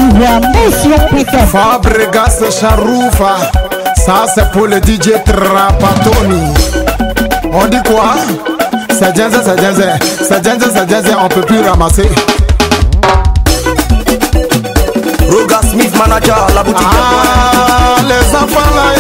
Fabregas Charoufa, ça c'est pour le DJ Trapatoni. On dit quoi? C'est jazz, on peut plus ramasser. Roga Smith manager, la boutique. Ah, les enfants là,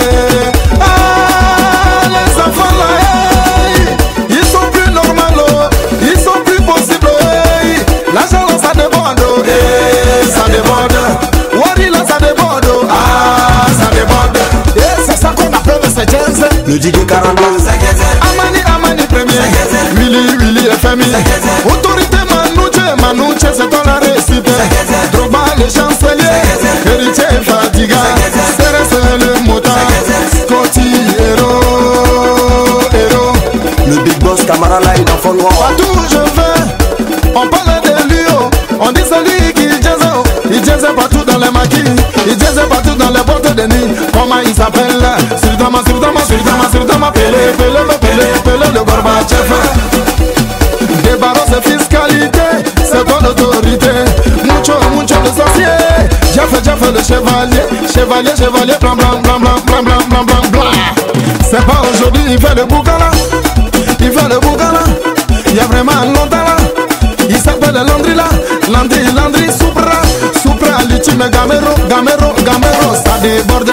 les enfants là, ils sont plus normaux, ils sont plus possibles. L'argent là ça déborde, ça déborde. Wari là ça déborde, ça déborde. Et c'est ça qu'on appelle le jazz. Le DJ 42. Amani premier, Willy FMI. Autorité Manouche, c'est ton la récite. Droba le chancelier, héritier Fatiga, Cérès le motard, Scotty héros. Le big boss Camara là il en faut noir. Partout je vais, on parle de lui, on dit celui qui il jazz partout dans les maquis, il jazz partout dans les boîtes de nuit. Comment il s'appelle? Surdama, Pele, le Gorbatchev. Débarrasse fiscalité, c'est ton autorité. Mucho de sorcier. J'ai fait le chevalier, blanc. C'est pas aujourd'hui, il fait le bougala. Il y a vraiment longtemps là. Il s'appelle Landry, Supra, l'ultime Gamero, ça déborde.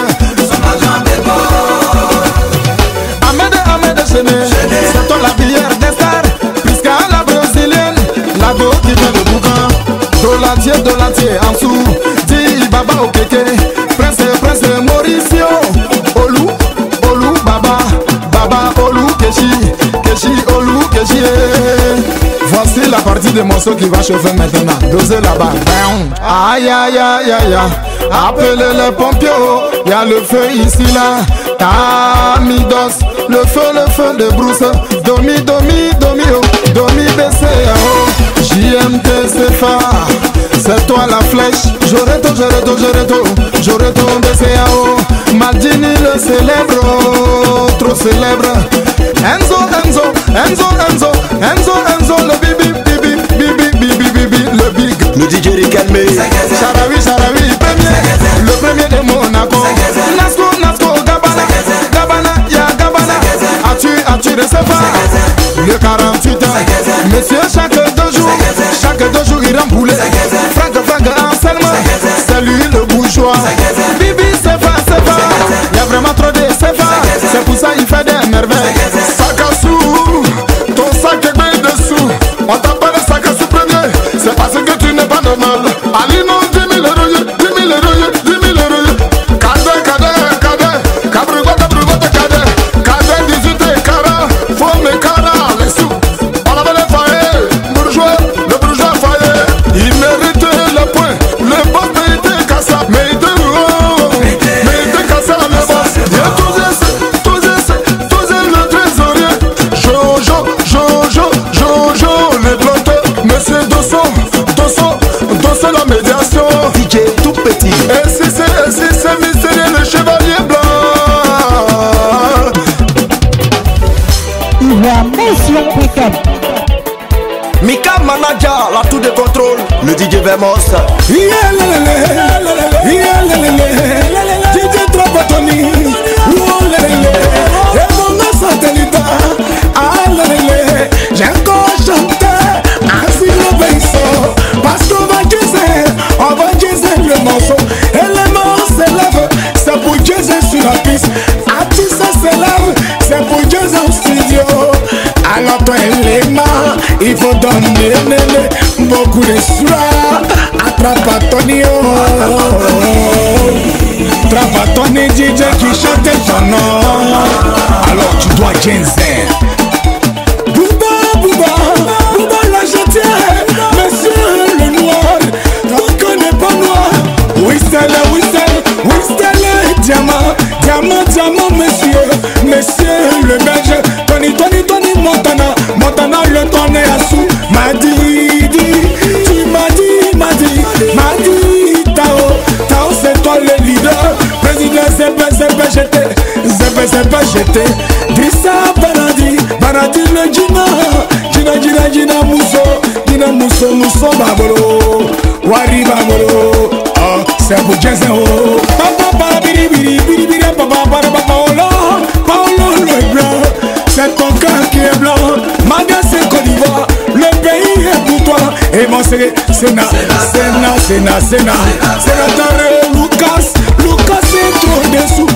Ahmed Chené, c'est toi la bière des stars. Puisqu'à la brésilienne, la go qui fait le boucan. Dolatier, en dessous, dit Baba au kéké. Prince Mauricio, Olou, Baba, Olou, Keshi, Olou, Keshi. Voici la partie des morceaux qui va chauffer maintenant. Dosez là-bas. Aïe. Appelez les pompiers, y a le feu ici là. Tamidos, le feu de Bruce. Domi BCAO. JMT CFA, c'est toi la flèche. Joreto BCAO. Maldini le célèbre, trop célèbre. Enzo, le bibi, le big. Le DJ Rikelme. Charawi, le premier de Monaco. Nasco, Gabana, as-tu reçu pas? Le 48 ans, monsieur chaque deux jours il remboule. Franck Anselme, c'est lui le bourgeois. Bibi c'est pas, y'a vraiment trop de CFA. C'est pour ça il fait des merveilles. Sac à sous, ton sac est bien dessous. On t'appelle sac à sous premier, c'est parce que tu n'es pas normal. Alino 10 000 euros. Cadet 18 carats, faut mes carats, les sous. On avait les foyers, le bourgeois foyer. Il méritait le point, le boss méritait Kassa. Méritait Kassa, le boss. Il y a tous le trésorier. Jojo, les planteurs. Monsieur Dosso, la médiation. DJ tout petit. Et si c'est mystérieux, le chevalier blanc. Mika manager, la tour de contrôle. Le DJ Vemos. DJ Trapatoni. Et mon satellite. J'ai encore chanté. Ainsi le vaisseau. Parce qu'on va Jésus le morceau. Et les morts s'élèvent. C'est pour Jésus sur la piste. Artiste s'élève. C'est pour Jésus au studio. Alors toi les mains, il faut donner beaucoup de soins à Trapatoni. Trapatoni DJ qui chante ton nom. Alors tu dois Jensen. Bouba la gentière. Monsieur le noir, on connaît pas noir. Whistle, diamant, monsieur le belge. Tony, Montana, le tonné à sous. Tu m'as dit, Tao, c'est toi le leader. Président CPGT, Drissa Banadi le Gina Mousso, Babolo, Wari Babolo. c'est pour Jason. Oh, papa, biri biri biri biri, papa, Paolo le blanc, c'est ton cœur qui est blanc. Maga c'est Côte d'Ivoire, le pays est pour toi. Et mon Sénateur Lucas est trop dessous.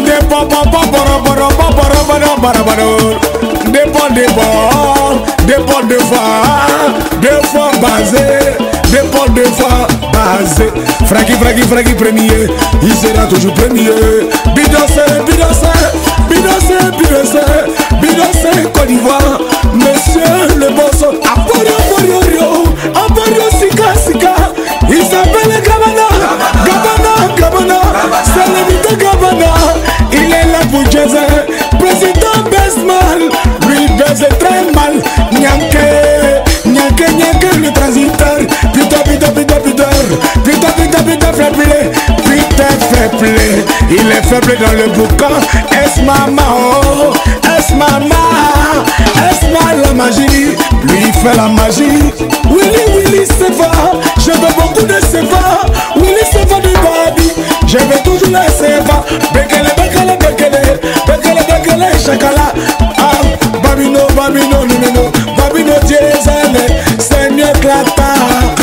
Dépôt deux fois basé. Fraggy premier, il sera toujours premier. Bidossé, Côte d'Ivoire, monsieur le boss. Aborio, Sika, il s'appelle Gabana, c'est le Gabana, il est là pour Jason. Président Besmal, lui baise très mal. Nyanke, le transiteur. Peter faible. Il est faible dans le boucan. Est-ce maman, la magie. Lui il fait la magie. Willy Seva, je veux beaucoup de Seva. Willy Seva du baby, je veux toujours la Seva. Bekele, chakala. Ah, Babino, Diezale, Seigneur Clata.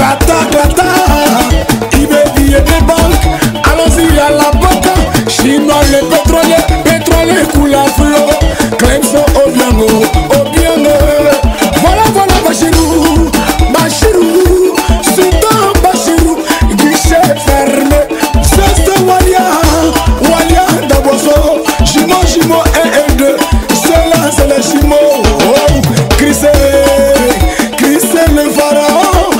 Il veut billet des banques, allons-y à la banque. Chinois, le pétrolier coule à flot. Clemson, Obiango. Voilà, Bachirou, Sultan Bachirou, guichet fermé. C'est Walia, Daboso, Jimo, 1 et 2. Cela, c'est le Jimo. Oh, Chrisé, le pharaon.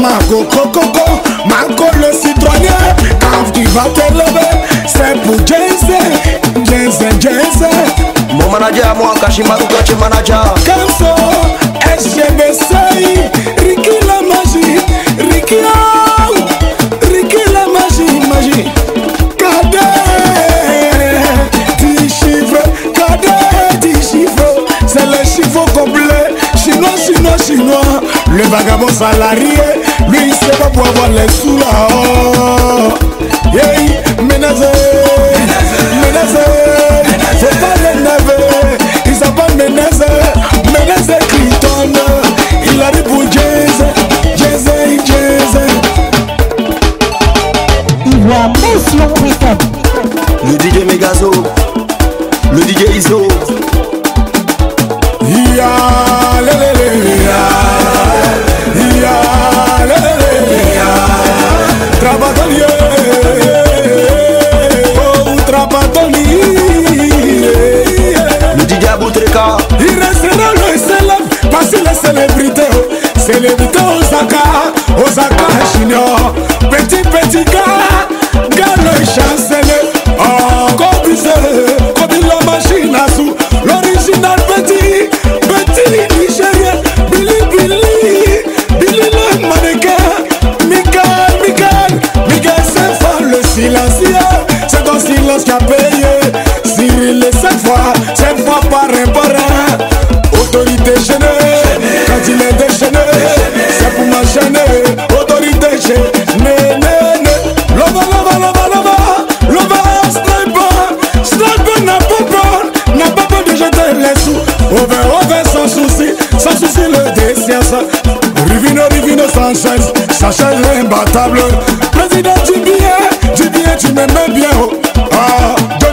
Marco le citronnier. Quand tu vas te lever, c'est pour Jason. Mon manager à moi, Kashimaru Gachi manager. Kamso, SGBC, Ricky la magie. Magie. Cadet, 10 chiffres, c'est le chiffre complet. Chinois, le vagabond salarié, lui il sait pas pour avoir les sous là. Oh, yeah, menacé, faut pas l'énerver, il s'appelle menacé Clinton, il arrive pour Jason. Le DJ Megazo, le DJ Iso. Le DJ Aboutreka. Il restera le célèbre parce qu'il est célébrité. Célébrité Osaka Junior. Petit gars le chancelier. Oh, Kobe la machine à sous. L'original petit Nigérien. Billy le mannequin. Miguel Sefa le silencieux. C'est ton silence qui a payé. Cyril cette fois par un. Autorité gênée. Quand il est déchaîné, c'est pour m'enchaîner. Autorité gênée. Lova, sniper n'a pas peur de jeter les sous. Over sans souci le désir. Rivino Sanchez l'imbattable. Président du bien, tu m'aimes bien. Ah,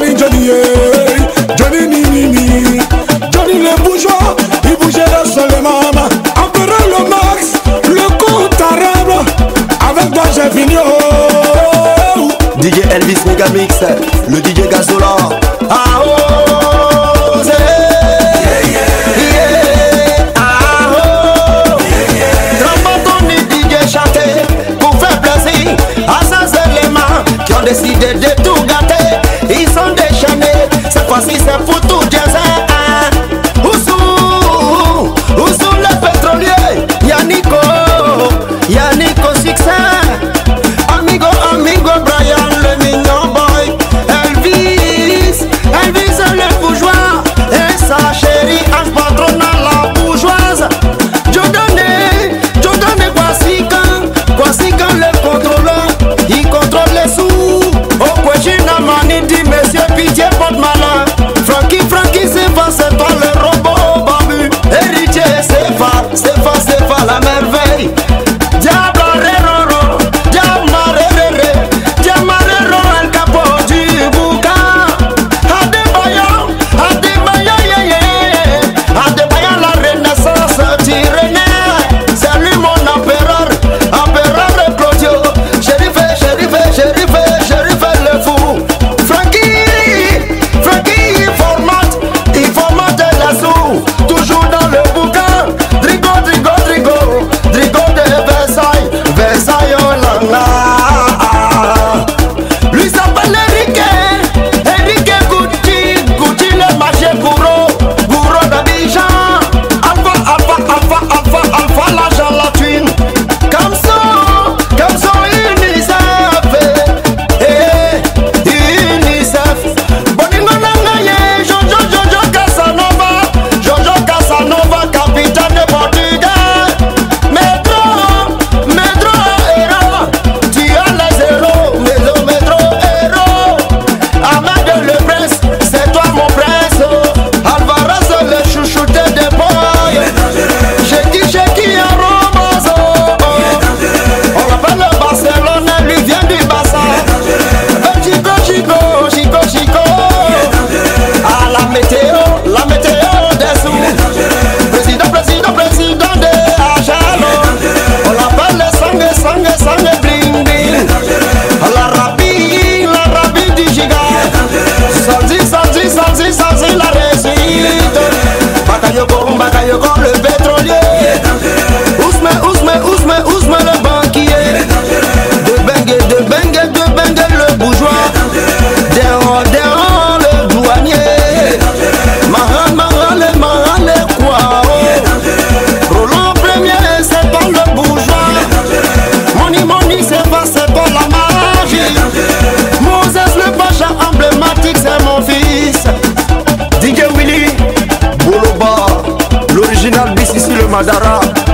Johnny Nini, Johnny le bourgeois, il bougeait seulement. Empereur le max, le compte arabe. Avec toi j'ai fini. DJ Elvis Megamix, le DJ Gazola. Ah oh, DJ chanter pour faire plaisir à ces éléments qui ont décidé de tout gâter. Ils sont déchaînés, cette fois-ci c'est pour tout Jason. Où sont les pétroliers? Yannico succès. Amigo Brian le mignon boy. Elvis le bourgeois. Et sa chérie Ange Patrona la bourgeoise. Jodone Kwasikan le contrôleur. Il contrôle les sous. sang de bling bling. La rapide du giga. Sanzi, la réussite. Bakayoko, le pétrolier. Ousme, le banquier. De bengue, le bourgeois. Derrière, le douanier. Maran, le quoi. Roland premier, c'est pas le bourgeois. Money, c'est pas la magie. Moses le pacha emblématique, c'est mon fils. DJ Willy, Boloba, l'original BCC le Madara.